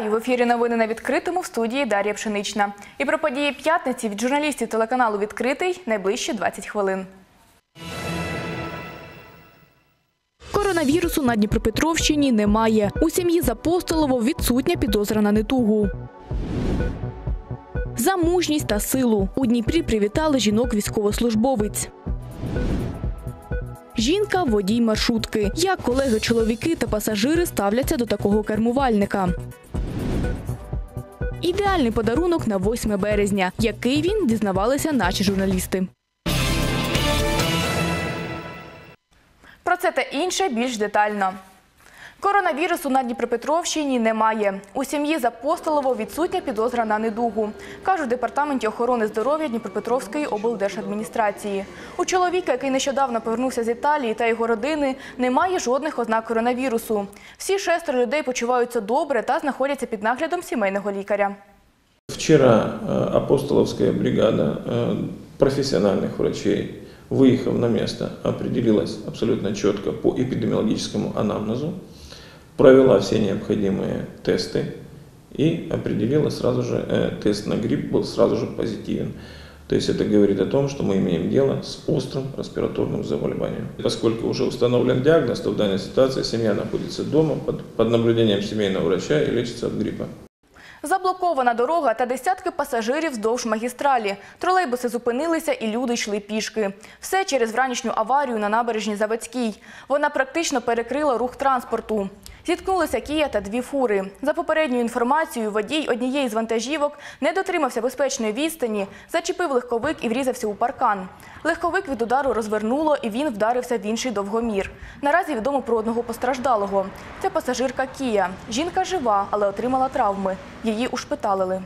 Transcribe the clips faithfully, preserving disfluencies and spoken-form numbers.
Вітаю! В ефірі новини на Відкритому, в студії Дар'я Пшенична. І про події п'ятниці від журналістів телеканалу «Відкритий» найближчі двадцять хвилин. Коронавірусу на Дніпропетровщині немає. У сім'ї з Апостолово відсутня підозра на недугу. За мужність та силу. У Дніпрі привітали жінок-військовослужбовиць. Жінка – водій маршрутки. Як колеги-чоловіки та пасажири ставляться до такого кермувальника? Ідеальний подарунок на восьме березня. Який він, дізнавалися наші журналісти. Про це та інше більш детально. Коронавірусу на Дніпропетровщині немає. У сім'ї з Апостолово відсутня підозра на недугу, кажуть в Департаменті охорони здоров'я Дніпропетровської облдержадміністрації. У чоловіка, який нещодавно повернувся з Італії, та його родини, немає жодних ознак коронавірусу. Всі шестеро людей почуваються добре та знаходяться під наглядом сімейного лікаря. Вчора Апостоловська бригада професіональних врачей, выехав на место, определилась абсолютно четко по эпидемиологическому анамнезу, провела все необходимые тесты и определила сразу же, э, тест на грипп был сразу же позитивен. То есть это говорит о том, что мы имеем дело с острым респираторным заболеванием. Поскольку уже установлен диагноз, то в данной ситуации семья находится дома под, под наблюдением семейного врача и лечится от гриппа. Заблокована дорога та десятки пасажирів вздовж магістралі. Тролейбуси зупинилися і люди йшли пішки. Все через вранішню аварію на набережній Заводській. Вона практично перекрила рух транспорту. Зіткнулися Кія та дві фури. За попередньою інформацією, водій однієї з вантажівок не дотримався безпечної відстані, зачепив легковик і врізався у паркан. Легковик від удару розвернуло і він вдарився в інший довгомір. Наразі відомо про одного постраждалого. Це пасажирка Кія. Жінка жива, але отримала травми. Її ушпиталили.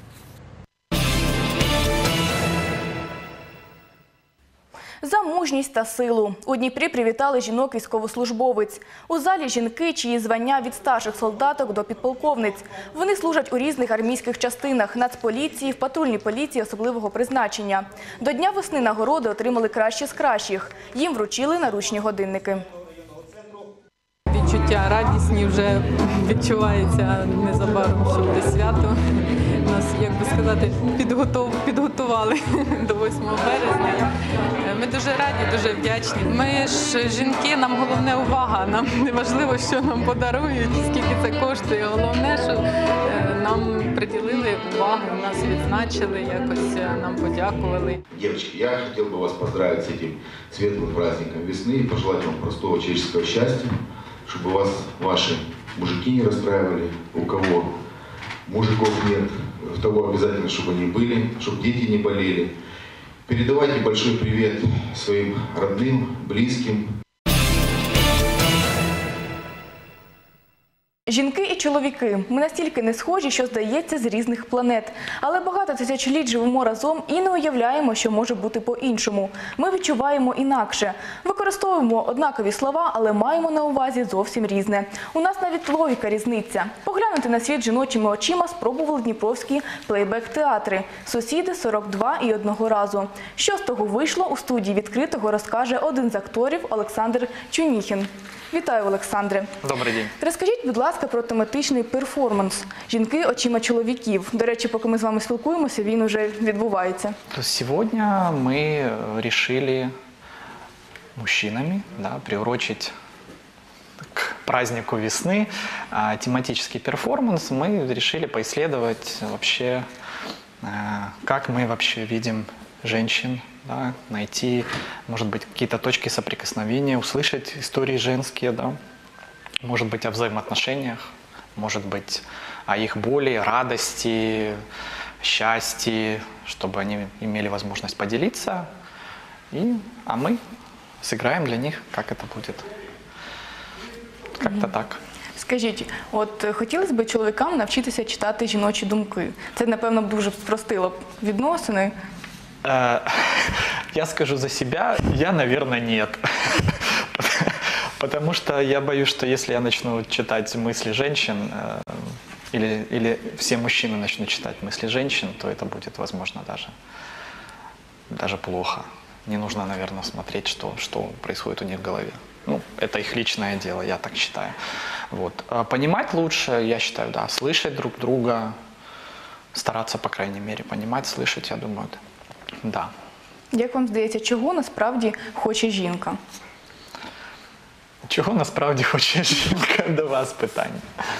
За мужність та силу. У Дніпрі привітали жінок-військовослужбовиць. У залі жінки, чиї звання від старших солдаток до підполковниць. Вони служать у різних армійських частинах, Нацполіції, в патрульній поліції особливого призначення. До Дня весни нагороди отримали кращі з кращих. Їм вручили наручні годинники. Відчуття радісні вже відчувається незабаром, що буде свято. Нас, як би сказати, підготов, підготували до восьмого березня. Ми дуже раді, дуже вдячні. Ми ж жінки, нам головне увага, нам не важливо, що нам подарують, скільки це коштує. Головне, що нам приділили увагу, нас відзначили, якось нам подякували. Девочки, я хотел бы вас поздравить с этим светлым праздником весны и пожелать вам простого человеческого счастья, чтобы вас ваши мужики не расстраивали, у кого мужиков нет, того обязательно, чтобы они были, чтобы дети не болели. Передавайте большой привет своим родным, близким. Жінки і чоловіки. Ми настільки не схожі, що здається з різних планет. Але багато тисячоліть живемо разом і не уявляємо, що може бути по-іншому. Ми відчуваємо інакше. Використовуємо однакові слова, але маємо на увазі зовсім різне. У нас навіть логіка різниця. Поглянути на світ жіночими очима спробували дніпровські плейбек-театри. «Сусіди», «сорок два» і «Одного разу». Що з того вийшло, у студії «Відкритого» розкаже один з акторів Олександр Чуніхін. Вітаю, Олександре. Добрий день. Розкажіть, будь ласка, про тематичний перформанс «Жінки очима чоловіків». До речі, поки ми з вами спілкуємося, він вже відбувається. Сьогодні ми вирішили мужчинами, да, приурочить к празднику весны тематический перформанс. Мы решили поисследовать вообще, как мы вообще видим женщин, да, найти, может быть, какие-то точки соприкосновения, услышать истории женские, да, может быть, о взаимоотношениях, может быть, о их боли, радости, счастье, чтобы они имели возможность поделиться, и, а мы сыграем для них, как это будет. Как-то так. Скажіть, от хотілося б чоловікам навчитися читати жіночі думки. Це, напевно, дуже спростило б відносини. Я скажу за себя, я, наверное, нет. Потому что я боюсь, что если я начну читать мысли женщин, или, или все мужчины начнут читать мысли женщин, то это будет, возможно, даже, даже плохо. Не нужно, наверное, смотреть, что, что происходит у них в голове. Ну, это их личное дело, я так считаю. Вот. А понимать лучше, я считаю, да, слышать друг друга, стараться, по крайней мере, понимать, слышать, я думаю, да. Як вам здається, чого насправді хоче жінка? Чого насправді хоче жінка? До вас питання.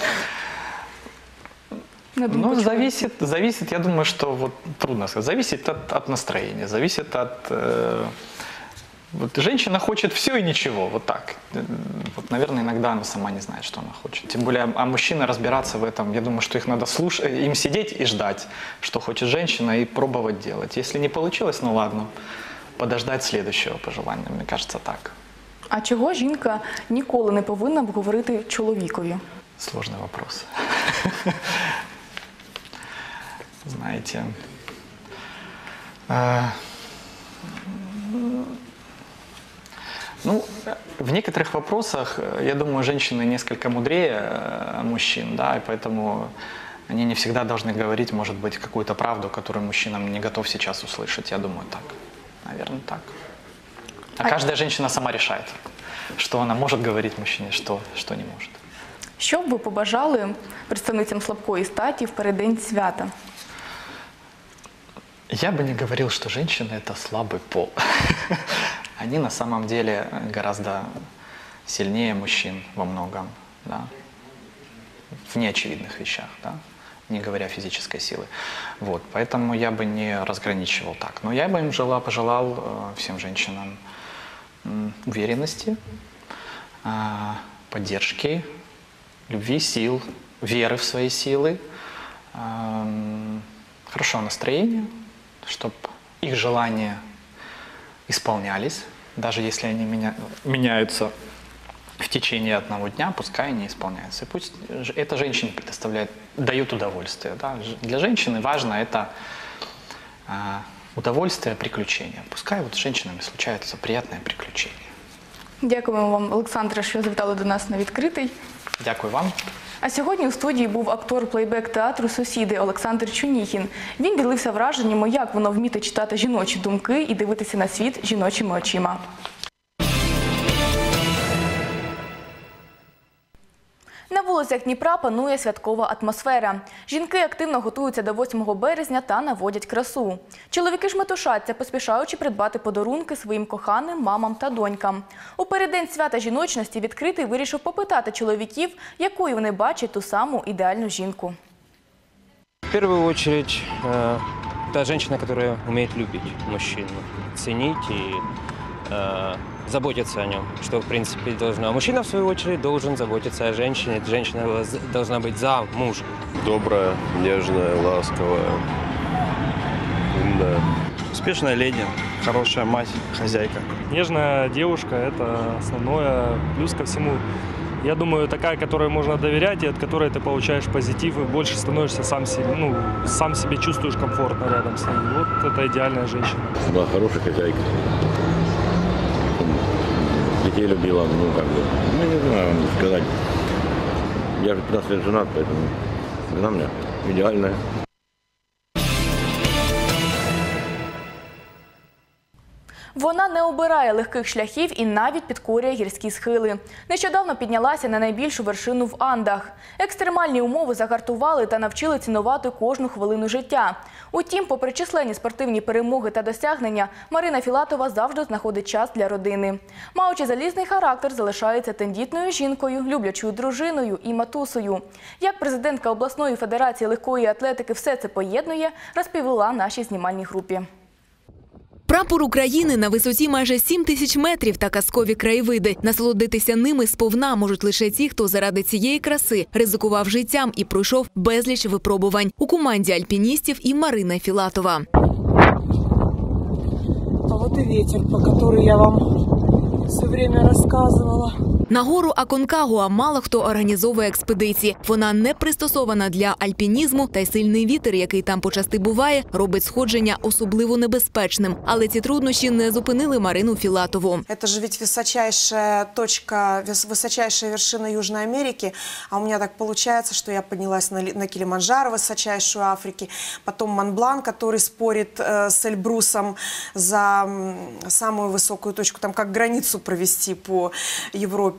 На думку Ну, чоловіка. зависит, зависит, я думаю, что вот трудно сказать, зависит от, от настроения, зависит от... Э, вот женщина хочет все и ничего, вот так. Вот, наверное, иногда она сама не знает, что она хочет. Тем более, а мужчины разбираться в этом, я думаю, что их надо слушать, им сидеть и ждать, что хочет женщина, и пробовать делать. Если не получилось, ну ладно, подождать следующего пожелания, мне кажется, так. А чого жінка ніколи не повинна б говорити чоловікові? Сложный вопрос. Знаете, э, ну, в некоторых вопросах, я думаю, женщины несколько мудрее э, мужчин, да, и поэтому они не всегда должны говорить, может быть, какую-то правду, которую мужчинам не готов сейчас услышать. Я думаю, так. Наверное, так. А каждая женщина сама решает, что она может говорить мужчине, что, что не может. Що б ви побажали представницям слабкої статі в переддень свята? Я бы не говорил, что женщины – это слабый пол. Они на самом деле гораздо сильнее мужчин во многом, да? В неочевидных вещах, да? Не говоря физической силы. Вот, поэтому я бы не разграничивал так. Но я бы им желал, пожелал э, всем женщинам м, уверенности, э, поддержки, любви, сил, веры в свои силы, э, хорошего настроения, чтобы их желания исполнялись, даже если они меня, меняются в течение одного дня, пускай они исполняются. И пусть это женщине предоставляет, дает удовольствие. Да? Для женщины важно это э, удовольствие, приключения. Пускай вот с женщинами случаются приятные приключения. Дякуємо вам, Олександре, що завітали до нас на відкритий. Дякую вам. А сьогодні у студії був актор плейбек-театру «Сусіди» Олександр Чуніхін. Він ділився враженнями, як воно вміти читати жіночі думки і дивитися на світ жіночими очима. На вулицях Дніпра панує святкова атмосфера. Жінки активно готуються до восьмого березня та наводять красу. Чоловіки ж метушаться, поспішаючи придбати подарунки своїм коханим, мамам та донькам. У переддень свята жіночності відкритий вирішив попитати чоловіків, якою вони бачать ту саму ідеальну жінку. В первую очередь, э, та женщина, которая умеет любить мужчину, ценить и э, заботиться о нем, что, в принципе, должна. А мужчина, в свою очередь, должен заботиться о женщине. Женщина должна быть за мужа. Добрая, нежная, ласковая, умная. Успешная леди, хорошая мать, хозяйка. Нежная девушка – это основное. Плюс ко всему, я думаю, такая, которой можно доверять, и от которой ты получаешь позитив, и больше становишься сам себе, ну, сам себе чувствуешь комфортно рядом с ней. Вот это идеальная женщина. Была хорошая хозяйка. Детей любила, ну, как бы, ну, не знаю вам сказать. Я же пятнадцать лет женат, поэтому она у меня идеальная. Вона не обирає легких шляхів і навіть підкорює гірські схили. Нещодавно піднялася на найбільшу вершину в Андах. Екстремальні умови загартували та навчили цінувати кожну хвилину життя. Утім, попри численні спортивні перемоги та досягнення, Марина Філатова завжди знаходить час для родини. Маючи залізний характер, залишається тендітною жінкою, люблячою дружиною і матусою. Як президентка обласної федерації легкої атлетики все це поєднує, розповіла нашій знімальній групі. Прапор України на висоті майже сім тисяч метрів та казкові краєвиди. Насолодитися ними сповна можуть лише ті, хто заради цієї краси ризикував життям і пройшов безліч випробувань. У команді альпіністів і Марина Філатова. А от і вітер, про який я вам все время розказувала. На гору Аконкагуа мало хто організовує експедиції. Вона не пристосована для альпінізму, та й сильний вітер, який там почасти буває, робить сходження особливо небезпечним. Але ці труднощі не зупинили Марину Філатову. Це ж ведь височайшая точка, височайшая вершина Южной Америки, а у меня так получается, что я поднялась на, на Килиманджаро, высочайшую Африки, потом Монблан, который спорит э, с Эльбрусом за э, самую высокую точку, там как границу провести по Европе.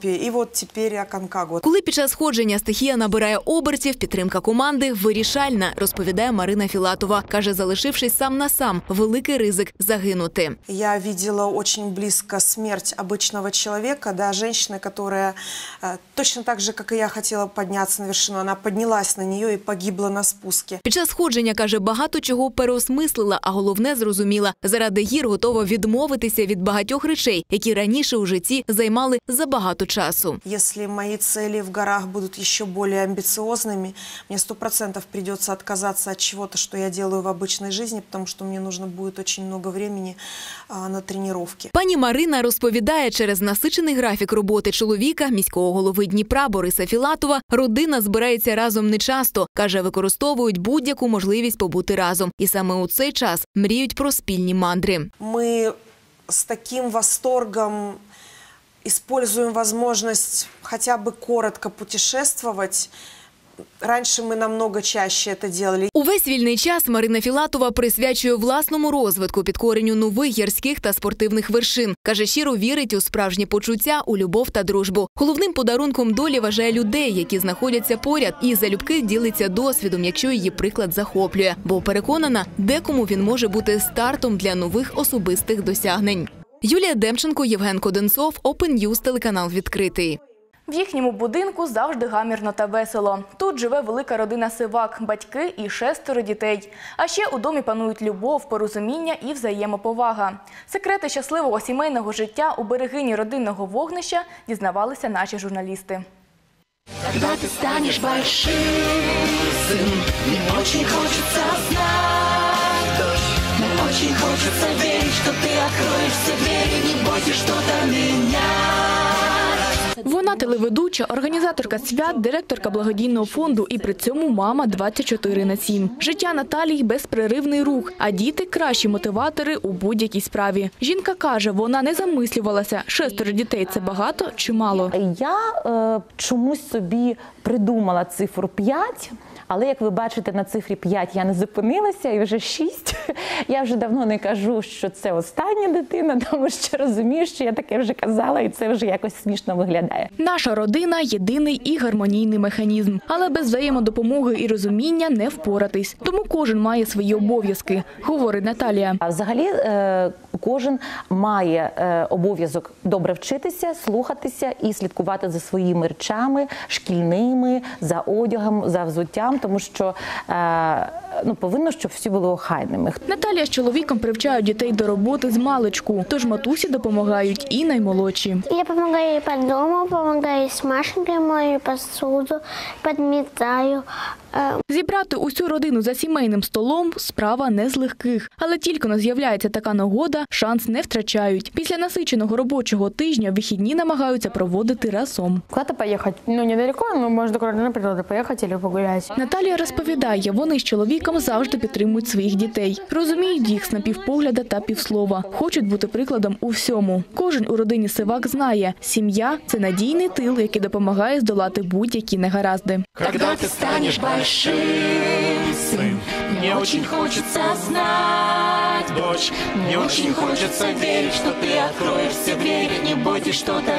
Европе, и вот теперь Аконкагуа. Коли під час сходження стихія набирає обертів, підтримка команди вирішальна, розповідає Марина Філатова. Каже, залишившись сам на сам, великий ризик загинути. Я видела очень близко смерть обычного человека, да, женщины, которая э, точно так же, как и я, хотела подняться на вершину. Она поднялась на нее и погибла на спуске. Під час сходження, каже, багато чого переосмислила, а головне зрозуміла. Заради гір готова відмовитися від багатьох речей, які раніше у житті займали забагато часу. Если мои цели в горах будут еще более амбициозными, мне сто процентов придется отказаться от чего-то, что я делаю в обычной жизни, потому что мне нужно будет очень много времени а, на тренировки. Пані Марина розповідає, через насичений графік роботи чоловіка, міського голови Дніпра Бориса Філатова, родина збирається разом нечасто. Каже, використовують будь-яку можливість побути разом. І саме у цей час мріють про спільні мандри. Мы с таким восторгом используем возможность хотя бы коротко путешествовать. Раньше мы намного чаще это делали. Увесь вільний час Марина Філатова присвячує власному розвитку, підкоренню нових гірських та спортивних вершин. Каже, щиро вірить у справжні почуття, у любов та дружбу. Головним подарунком долі вважає людей, які знаходяться поряд, і залюбки ділиться досвідом, якщо її приклад захоплює. Бо переконана, декому він може бути стартом для нових особистих досягнень. Юлія Демченко, Євген Коденцов, Open News, телеканал «Відкритий». В їхньому будинку завжди гамірно та весело. Тут живе велика родина Сивак, батьки і шестеро дітей. А ще у домі панують любов, порозуміння і взаємоповага. Секрети щасливого сімейного життя у берегині родинного вогнища дізнавалися наші журналісти. Когда ты станешь большим, сын, мне очень хочется знать, дочь, мне очень хочется верить, что ты откроешь все двери, не бойся что-то менять. Вона телеведуча, організаторка свят, директорка благодійного фонду і при цьому мама двадцять чотири на сім. Життя Наталії – безперервний рух, а діти – кращі мотиватори у будь-якій справі. Жінка каже, вона не замислювалася, шестеро дітей – це багато чи мало. Я е, чомусь собі придумала цифру п'ять. Але, як ви бачите, на цифрі п'ять я не зупинилася, і вже шість. Я вже давно не кажу, що це остання дитина, тому що розумію, що я таке вже казала, і це вже якось смішно виглядає. Наша родина – єдиний і гармонійний механізм. Але без взаємодопомоги і розуміння не впоратись. Тому кожен має свої обов'язки, говорить Наталія. А взагалі кожен має обов'язок добре вчитися, слухатися і слідкувати за своїми речами, шкільними, за одягом, за взуттям. Тому що ну, повинно, щоб всі були охайними. Наталія з чоловіком привчають дітей до роботи з маличку, тож матусі допомагають і наймолодші. Я допомагаю по дому, допомагаю з Машенькою, мою посуду, підмітаю. Зібрати усю родину за сімейним столом – справа не з легких. Але тільки не з'являється така нагода, шанс не втрачають. Після насиченого робочого тижня вихідні намагаються проводити разом. Куди поїхати? Ну, недалеко, але можна до родини природи поїхати або погуляти. Наталія розповідає, вони з чоловіком завжди підтримують своїх дітей. Розуміють їх з напівпогляда та півслова. Хочуть бути прикладом у всьому. Кожен у родині Сивак знає, сім'я – це надійний тил, який допомагає здолати будь-які негаразди. Когда ты станешь большим, сын, мне очень хочется знать, дочь, мне очень хочется верить, что ты откроешь все двери, не бойтесь что-то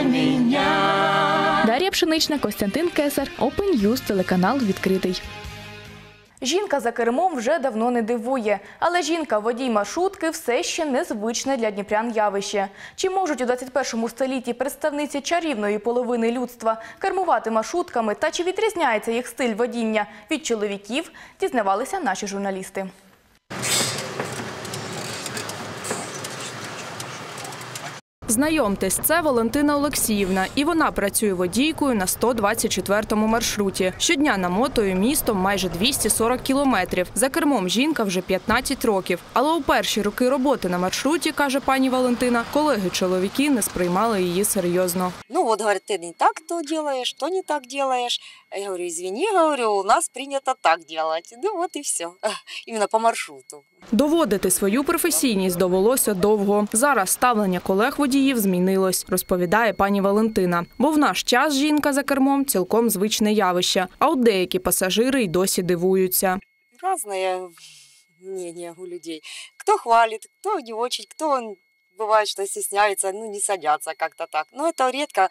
менять. Дар'я Пшенична, Костянтин Кесар, Open News, телеканал «Відкритий». Жінка за кермом вже давно не дивує. Але жінка-водій маршрутки все ще незвичне для дніпрян явище. Чи можуть у двадцять першому столітті представниці чарівної половини людства кермувати маршрутками та чи відрізняється їх стиль водіння від чоловіків, дізнавалися наші журналісти. Знайомтесь, це Валентина Олексіївна, і вона працює водійкою на сто двадцять четвертому маршруті. Щодня намотує містом майже двісті сорок кілометрів. За кермом жінка вже п'ятнадцять років. Але у перші роки роботи на маршруті, каже пані Валентина, колеги-чоловіки не сприймали її серйозно. Ну от, говорить, ти не так то робиш, то не так робиш. Я говорю, извини, говорю, у нас прийнято так робити. Ну от і все, іменно по маршруту. Доводити свою професійність довелося довго. Зараз ставлення колег-водіїв змінилось, розповідає пані Валентина. Бо в наш час жінка за кермом – цілком звичне явище. А от деякі пасажири й досі дивуються. Разне мнение у людей. Хто хвалить, хто не очень, хто бывает, что стесняется, ну не садятся как-то так. Но это редко.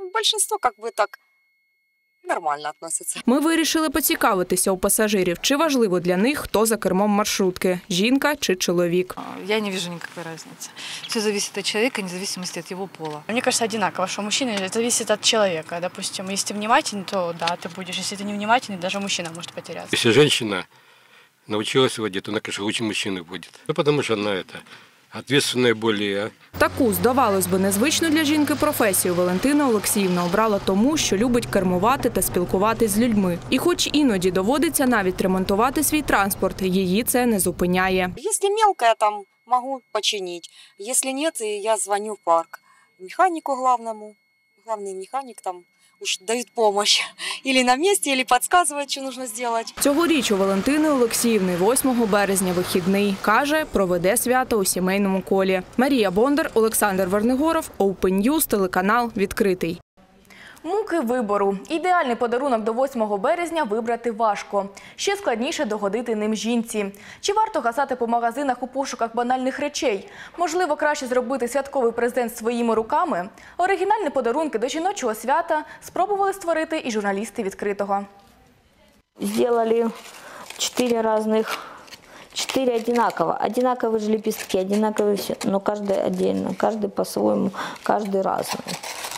большинство как бы так нормально относятся. Ми вирішили поцікавитися у пасажирів, чи важливо для них, хто за кермом маршрутки – жінка чи чоловік. Я не вижу никакой разницы. Все зависит от человека, вне зависимости от его пола. Мне кажется, одинаково, что мужчина зависит от человека. Допустим, если ты внимательный, то да, ты будешь. Если ты не внимательный, даже мужчина может потеряться. Если женщина научилась водить, то она, конечно, лучше мужчины водит. Ну, потому что она это... ответственная более. Таку, здавалось би, незвичну для жінки професію Валентина Олексіївна обрала тому, що любить кермувати та спілкуватись з людьми. І хоч іноді доводиться навіть ремонтувати свій транспорт, її це не зупиняє. Если мелко, я там могу починить. Если нет, я звоню в парк механику главному. Главный механик там уж дают помощь. Или на месте, или подсказывают, что нужно сделать. Цьогоріч у Валентини Олексіївни восьмого березня вихідний. Каже, проведе свято у сімейному колі. Марія Бондар, Олександр Вернигоров, Open News, телеканал «Відкритий». Муки вибору. Ідеальний подарунок до восьмого березня вибрати важко. Ще складніше догодити ним жінці. Чи варто гасати по магазинах у пошуках банальних речей? Можливо, краще зробити святковий презент своїми руками? Оригінальні подарунки до жіночого свята спробували створити і журналісти «Відкритого». Сделали четыре разных, четыре одинаково. Одинаковые же лепестки, одинаковые все, но каждый отдельно, каждый по-своему, каждый разный.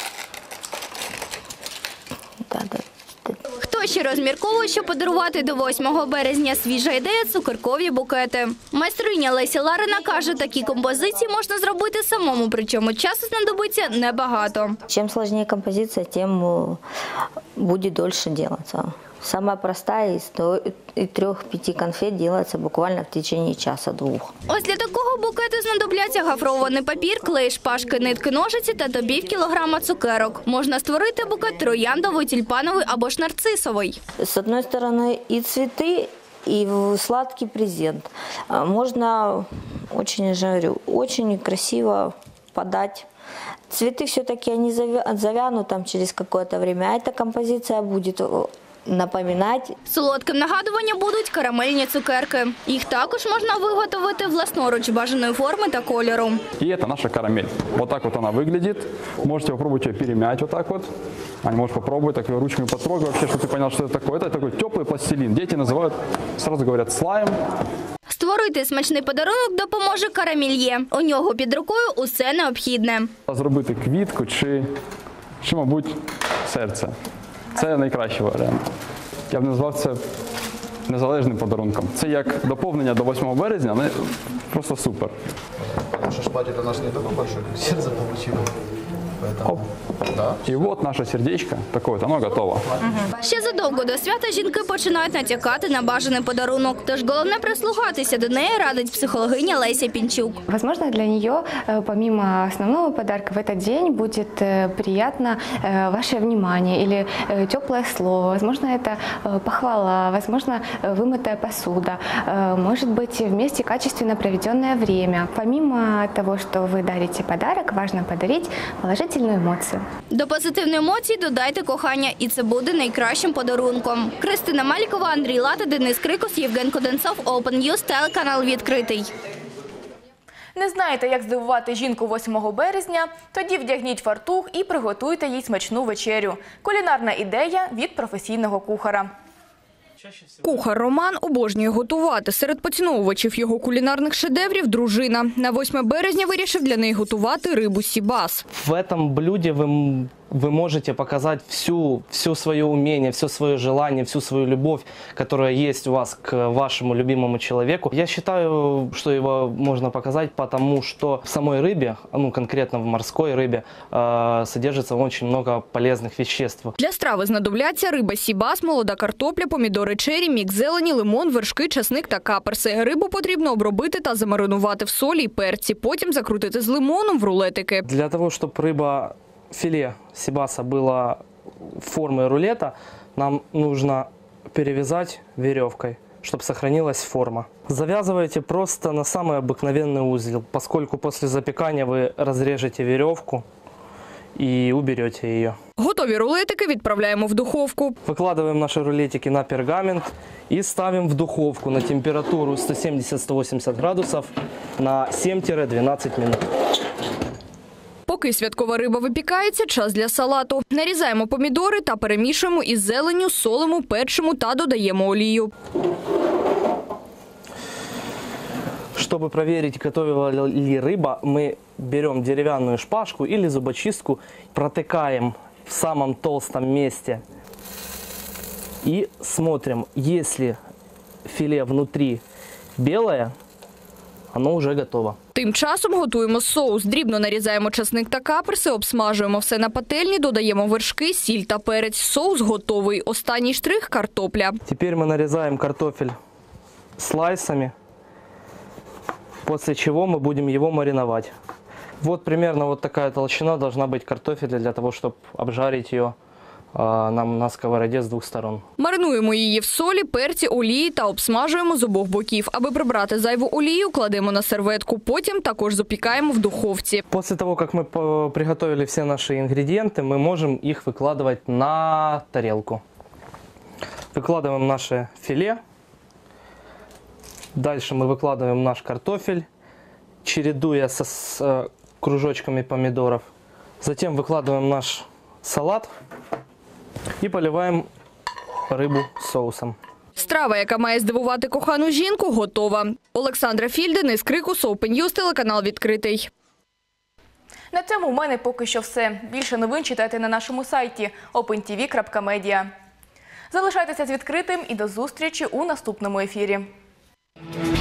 Хто ще розмірковує, що подарувати до восьмого березня? Свіжа ідея – цукеркові букети. Майстриня Леся Ларина каже, такі композиції можна зробити самому, причому часу знадобиться небагато. Чим складніше композиція, тим буде довше робитися. Самая простая из трех-пяти конфет делается буквально в течение часа-двух. Ось для такого букету знадобляться гофрований папір, клей, шпажки, нитки, ножиці та до пів кілограма цукерок. Можна створити букет трояндовий, тюльпановий або ж нарцисовий. С одной стороны и цветы, и сладкий презент. Можно, очень же говорю, очень красиво подать. Цветы все-таки они завянут там через какое-то время, а эта композиция будет напоминать. Солодким нагадуванням будуть карамельні цукерки. Їх також можна виготовити власноруч бажаної форми та кольору. И это наша карамель. Вот так вот она выглядит. Можете попробовать ее перемять вот так вот. А можешь попробовать так ее ручками потрогать вообще, чтобы ты понял, что это такое. Это такой теплый пластилин. Дети называют, сразу говорят, слайм. Створити смачний подарунок допоможе карамельє. У нього під рукою усе необхідне. Зробити квітку чи, чи мабуть, серце. Це найкращий варіант. Я б назвав це незалежним подарунком. Це як доповнення до восьмого березня, але просто супер. Потому что шпатель у нас не такой большой, как сердце получило. Поэтому, да. І от наше сердечко, таке, воно готово. Ще задовго до свята жінки починають натякати на бажаний подарунок. Тож головне прислухатися до неї, радить психологиня Леся Пінчук. Возможно, для нее, помимо основного подарка, в этот день будет приятно ваше внимание или теплое слово. Возможно, это похвала, возможно, вымытая посуда. Может быть, вместе качественно проведенное время. Помимо того, что вы дарите подарок, важно подарить положительную емоцію. До позитивної емоції додайте кохання, і це буде найкращим подарунком. Кристина Малікова, Андрій Лата, Денис Крикос, Євген Коденцов, Open News, телеканал «Відкритий». Не знаєте, як здивувати жінку восьмого березня? Тоді вдягніть фартух і приготуйте їй смачну вечерю. Кулінарна ідея від професійного кухара. Кухар Роман обожнює готувати. Серед поціновувачів його кулінарних шедеврів – дружина. На восьме березня вирішив для неї готувати рибу сібас. В этом блюде вы, вы можете показать всю, всю свое умение, все свое желание, всю свою любовь, которая есть у вас к вашему любимому человеку. Я считаю, что его можно показать, потому что в самой рыбе, ну конкретно в морской рыбе, э, содержится очень много полезных веществ. Для страви знадобляться риба сібас, молода картопля, помідори чері, мікс зелені, лимон, вершки, часник та каперси. Рибу потрібно обробити та замаринувати в солі і перці, потім закрутити з лимоном в рулетики. Для того, чтобы рыба, филе сибаса было формой рулета, нам нужно перевязать веревкой, чтобы сохранилась форма. Завязывайте просто на самый обыкновенный узел, поскольку после запекания вы разрежете веревку и уберете ее. Готові рулетики відправляємо в духовку. Выкладываем наши рулетики на пергамент и ставим в духовку на температуру сто семьдесят — сто восемьдесят градусов на семь-двенадцать минут. Поки святкова риба випікається, час для салату. Нарізаємо помідори та перемішуємо із зеленню, солимо, перчимо та додаємо олію. Чтобы проверить, готова ли рыба, мы берем деревянную шпажку или зубочистку, протыкаем в самом толстом месте и смотрим, если филе внутри белое, оно уже готово. Тим часом готуємо соус. Дрібно нарізаємо часник та каперси, обсмажуємо все на пательні, додаємо вершки, сіль та перець. Соус готовий. Останній штрих – картопля. Теперь мы нарезаем картофель слайсами, после чего мы будем его мариновать. Вот примерно вот такая толщина должна быть картофеля для того, чтобы обжарить ее а, нам на сковороде с двух сторон. Маринуємо її в солі, перці, олії та обсмажуємо з обох боків. Аби прибрати зайву олію, кладемо на серветку. Потім також запікаємо в духовці. После того, как мы по- приготовили все наши ингредиенты, мы можем их выкладывать на тарелку. Выкладываем наше филе. Дальше мы выкладываем наш картофель, чередуя со, с э, кружочками помидоров. Затем выкладываем наш салат и поливаем рыбу соусом. Страва, яка має здивувати кохану жінку, готова. Олександра Фільден із Крикус, Open News, телеканал «Відкритий». На цьому у мене поки що все. Більше новин читайте на нашому сайті опен ті ві крапка медіа. Залишайтеся з відкритим і до зустрічі у наступному ефірі.